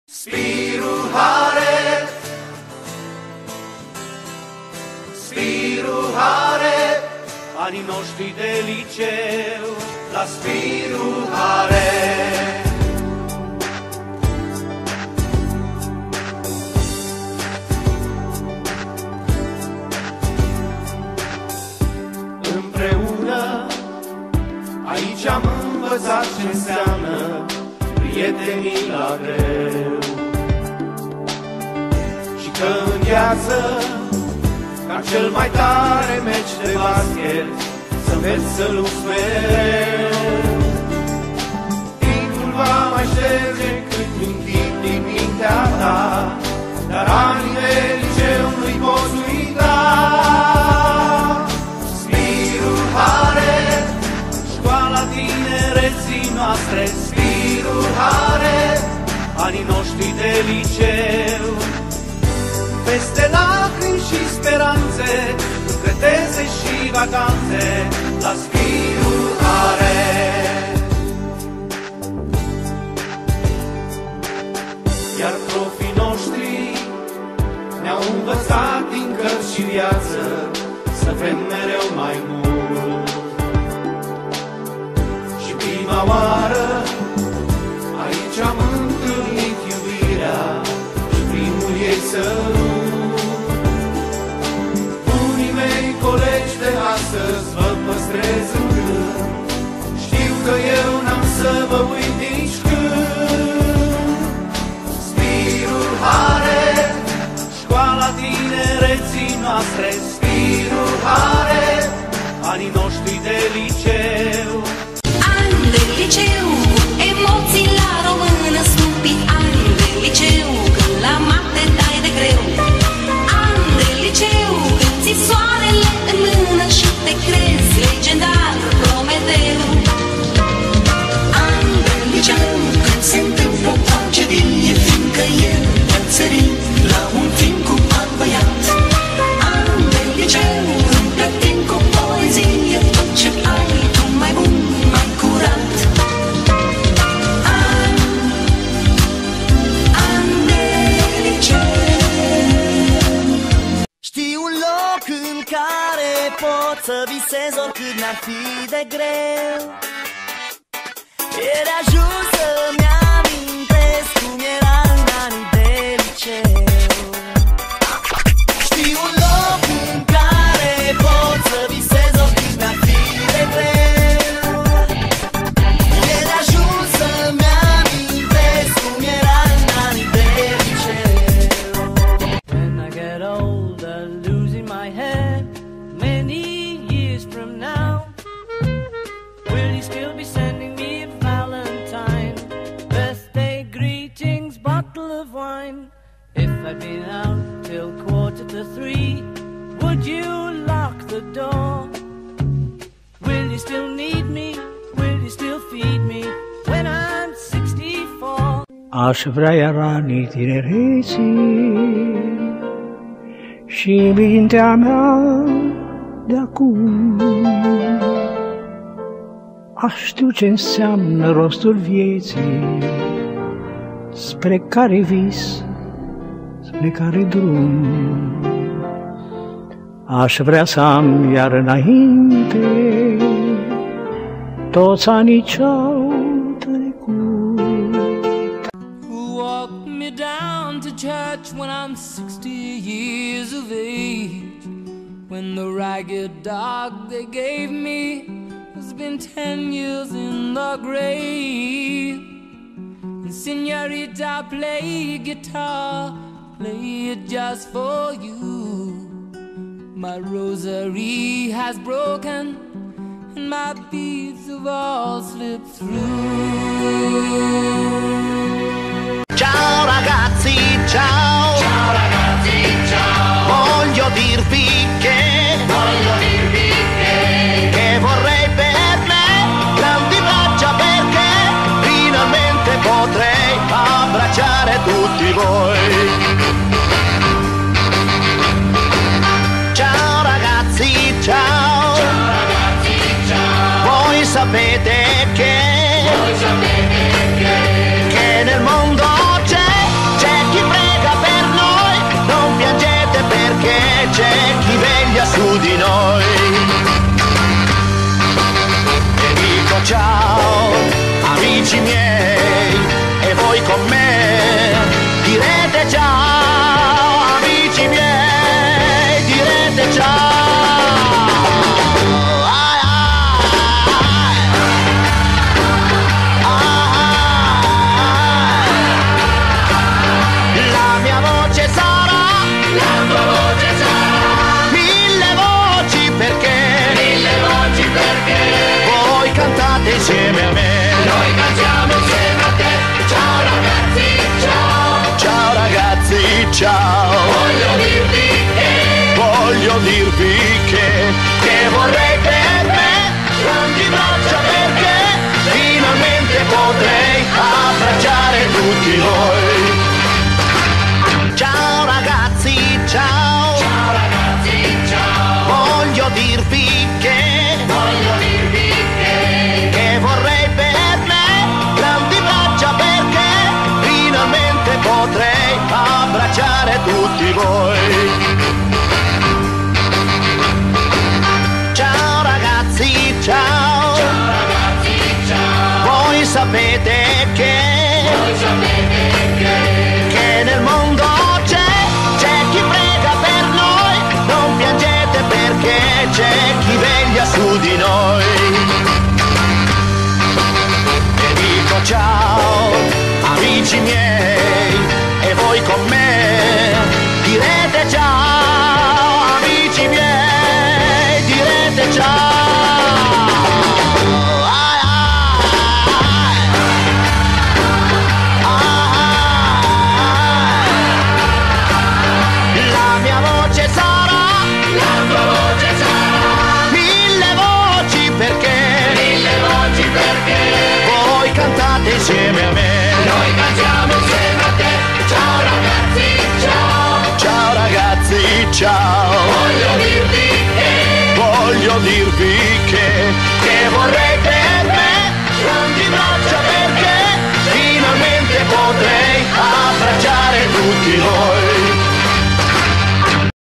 Spiruhare, Spiruhare, anii noștri de liceu la Spiruhare. Împreună aici am învățat ce înseamnă prietenii la greu. Și că în viață, ca cel mai tare meci de basket, să înveți să lupți mereu. Timpul va mai șterge cât un timp din mintea ta, dar anii de liceu nu-i poți uita. Spiruhare, școala tinereții noastre, Spiruhare, anii noștri de liceu. Peste lacrimi și speranțe, între teze și vacanțe, la Spiruhare. Iar profii noștri ne-au învățat din cărți și viață să vrem mereu mai mult. Și prima oară aici am întâlnit iubirea și primul ei sărut. Unii mei colegi de astăzi vă păstrez în gând, știu că eu n-am să vă uit nici când. Spiruhare, școala tinereții noastre, Spiruhare, anii noștri de liceu. Ani de liceu, emoții la română scumpit. Ani de liceu, când la mate dai de greu. Ani de liceu, când ți soarele în mână și te crezi legendar Prometeu. Ani de liceu, când se întâmplă o tragedie, fiindcă el te-a țărit la un timp cu alt băiat. Ani de liceu, împletim cu poezie tot ce ai tu mai bun, mai curat. Ani de liceu. Știu un loc în care pot să visez oricât n-ar fi de greu. E de ajuns să-mi amintesc cum era în anii de liceu. Știu un loc în care pot să visez oricât n-ar fi de greu. E de ajuns să-mi amintesc cum era în anii de liceu. When I get older, losing my head, many years from now, will you still be sending me a Valentine, birthday greetings, bottle of wine? If I'd been out till 2:45, would you lock the door? Will you still need me? Will you still feed me when I'm 64? Aș vrea iar anii tinereții și mintea mea de acum. Aș știu ce înseamnă rostul vieții, spre care vis, spre care drum. Aș vrea să am iar înainte toți anii ce-au trecut. Who walked me down to church when I'm 60 years of age, when the ragged dog they gave me has been 10 years in the grave. And señorita, play guitar, play it just for you. My rosary has broken and my beads have all slipped through. Ciao ragazzi, ciao! Ciao ragazzi, ciao! Voglio dirvi che vorrei per me grandi braccia, perché finalmente potrei abbracciare tutti voi. Ciao ragazzi, ciao! Ciao ragazzi, ciao! Voi sapete che nel mondo c'è direte ciao, amici miei, direte ciao. La mia voce sarà, la tua voce sarà, mille voci perché voi cantate insieme a me. Noi cantiamo insieme a te. Ciao ragazzi, ciao. Ciao ragazzi, ciao. Voglio dirvi che vorrei per me grandi braccia, perché finalmente potrei abbracciare tutti voi. Ciao ragazzi, ciao. Ciao ragazzi, ciao. Voglio dirvi che vorrei per me grandi braccia, perché finalmente potrei abbracciare tutti voi. Ciao ragazzi, ciao. Ciao ragazzi, ciao. Voi sapete che nel mondo c'è chi prega per noi, non piangete perché c'è chi veglia su di noi. E dico ciao, amici miei, e voi con me direte ciao, amici miei, direte ciao. La mia voce sarà, la tua voce sarà, mille voci perché voi cantate insieme a me. Noi cantiamo insieme a te. Ciao ragazzi, ciao. Ciao ragazzi, ciao. Voglio dirvi